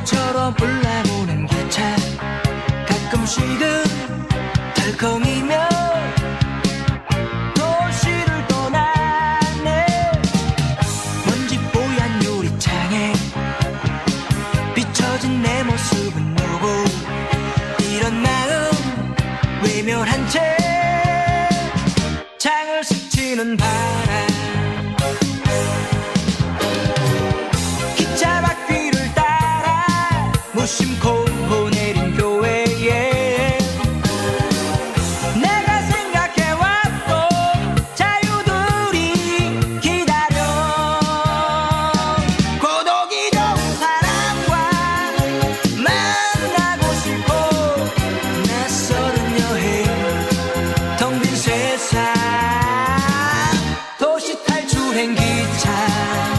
모처럼 올라오는 기차 가끔씩은 덜컹이며 도시를 떠나네. 먼지 뽀얀 유리창에 비춰진 내 모습은 누구. 이런 마음 외면한 채 창을 스치는 바람. 기차 바퀴를 따라 무심코 내린 교회에 내가 생각해왔던 자유들이 기다려. 고독이 좋은 사람과 만나고 싶어. 낯설은 여행 텅 빈 세상 도시 탈출행 기차.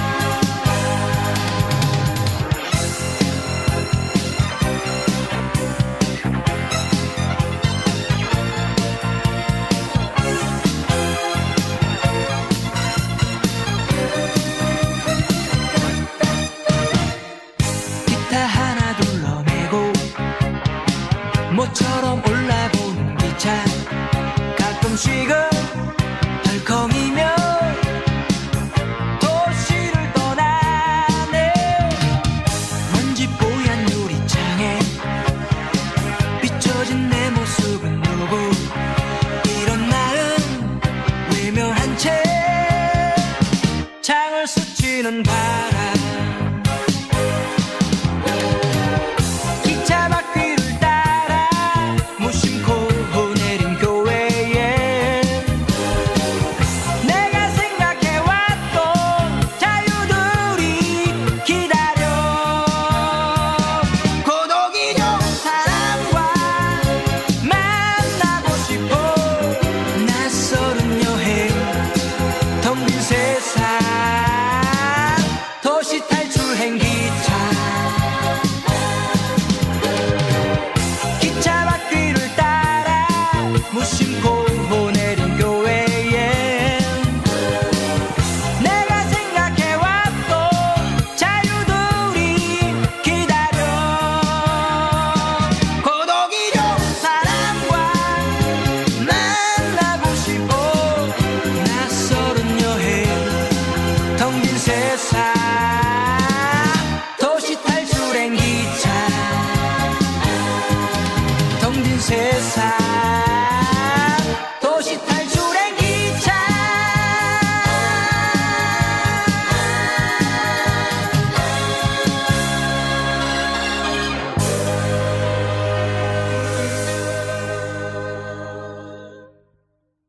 하나 둘러매고 모처럼 올라보는 기차 가끔씩은 덜컹이며 도시를 떠나네. 먼지 뽀얀 유리창에 비춰진 내 모습은 누구. 이런 마음 외면한 채 창을 스치는 바람. 도시 탈출행 기차. 기차 바퀴를 따라 무심코 내린 교회에 내가 생각해왔던 자유들이 기다려. 고독이 좋은 사람과 만나고 싶어. 낯설은 여행 텅 빈 세상 도시 탈출행 기차. 텅 빈 세상